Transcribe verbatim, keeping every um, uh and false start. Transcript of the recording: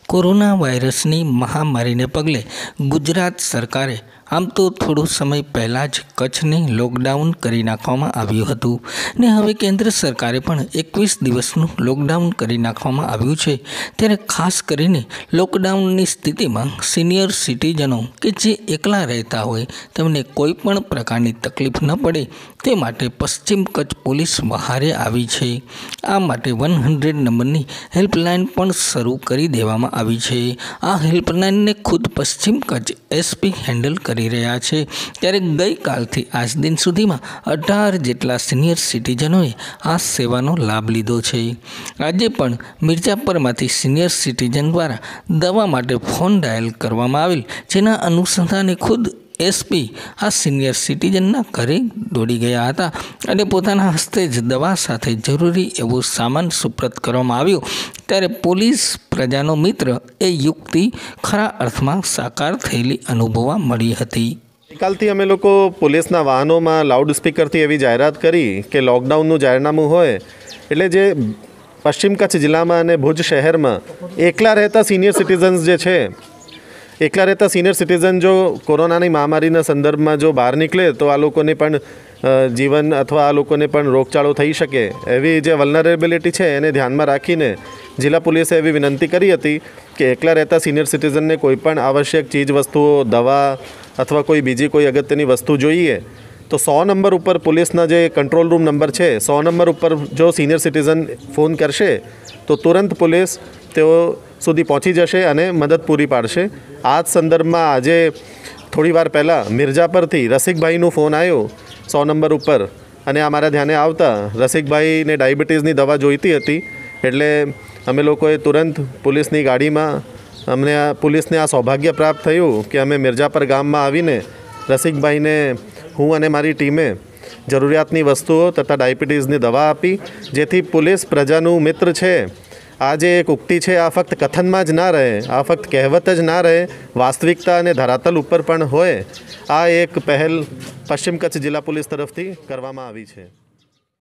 Corona વાયરસની મહામારીને પગલે ગુજરાત સરકારે આમ તો થોડો સમય પહેલાં જ કચ્છને લોકડાઉન કરી નાખવામાં આવ્યું હતું ને હવે કેન્દ્ર સરકારે પણ એકવીસ દિવસનું લોકડાઉન કરી નાખવામાં આવ્યું છે। ત્યારે ખાસ કરીને લોકડાઉનની સ્થિતિમાં સિનિયર સિટીઝનો કે જે એકલા રહેતા હોય તેમને કોઈ પણ પ્રકારની તકલીફ ન પડે તે માટે પશ્ચિમ કચ્છ પોલીસ વહારે આવી છે। આ માટે વન હંડ્રેડ નંબરની હેલ્પલાઇન પણ શરૂ કરી દેવામાં આવી છે। આ હેલ્પલાઇનને ખુદ પશ્ચિમ કચ્છ એસપી હેન્ડલ કરી રહ્યા છે। ત્યારે ગઈકાલથી આજ દિન સુધીમાં અઢાર જેટલા સિનિયર સિટીઝનોએ આ સેવાનો લાભ લીધો છે। આજે પણ મિર્જાપરમાંથી સિનિયર સિટીઝન દ્વારા દવા માટે ફોન ડાયલ કરવામાં આવેલ, જેના અનુસંધાને ખુદ એસપી આ સિનિયર સિટીઝનના ઘરે દોડી ગયા હતા અને પોતાના હસ્તે જ દવા સાથે જરૂરી એવો સામાન સુપ્રત કરવામાં આવ્યો। ત્યારે પોલીસ પ્રજાનો મિત્ર એ યુક્તિ ખરા અર્થમાં સાકાર થયેલી અનુભવવા મળી હતી। ગઈકાલથી અમે લોકો પોલીસના વાહનોમાં લાઉડ સ્પીકરથી એવી જાહેરાત કરી કે લોકડાઉનનું જાહેરનામું હોય એટલે જે પશ્ચિમ કચ્છ જિલ્લામાં અને ભુજ શહેરમાં એકલા રહેતા સિનિયર સિટીઝન્સ જે છે, એકલા રહેતા સિનિયર સિટીઝન જો કોરોનાની મહામારીના સંદર્ભમાં જો બહાર નીકળે તો આ લોકોને પણ જીવન અથવા આ લોકોને પણ રોગચાળો થઈ શકે એવી જે વલ્નરેબિલિટી છે એને ધ્યાનમાં રાખીને જિલ્લા પોલીસે એવી વિનંતી કરી હતી કે એકલા રહેતા સિનિયર સિટીઝનને કોઈ પણ આવશ્યક ચીજ વસ્તુઓ, દવા અથવા કોઈ બીજી કોઈ અગત્યની વસ્તુ જોઈએ તો સો નંબર ઉપર પોલીસના જે કંટ્રોલ રૂમ નંબર છે, સો નંબર ઉપર જો સિનિયર સિટીઝન ફોન કરશે તો તુરંત પોલીસ તેઓ સુધી પહોંચી જશે અને મદદ પૂરી પાડશે। આ જ સંદર્ભમાં આજે થોડી વાર પહેલાં મિર્જાપરથી રસિકભાઈનો ફોન આવ્યો સો નંબર ઉપર અને અમારા ધ્યાને આવતા રસિકભાઈને ડાયાબિટીસની દવા જોઈતી હતી એટલે અમે લોકોએ તુરંત પોલીસની ગાડીમાં અમને આ પોલીસને આ સૌભાગ્ય પ્રાપ્ત થયું કે અમે મિર્જાપર ગામમાં આવીને રસિકભાઈને હું અને મારી ટીમે જરૂરિયાતની વસ્તુઓ તથા ડાયાબિટીસની દવા આપી, જેથી પોલીસ પ્રજાનું મિત્ર છે। આ જે એક ઉક્તિ છે આ ફક્ત કથનમાં જ ના રહે, આ ફક્ત કહેવત જ ના રહે, વાસ્તવિકતા અને ધરાતલ ઉપર પણ હોય। આ એક પહેલ પશ્ચિમ કચ્છ જિલ્લા પોલીસ તરફથી કરવામાં આવી છે।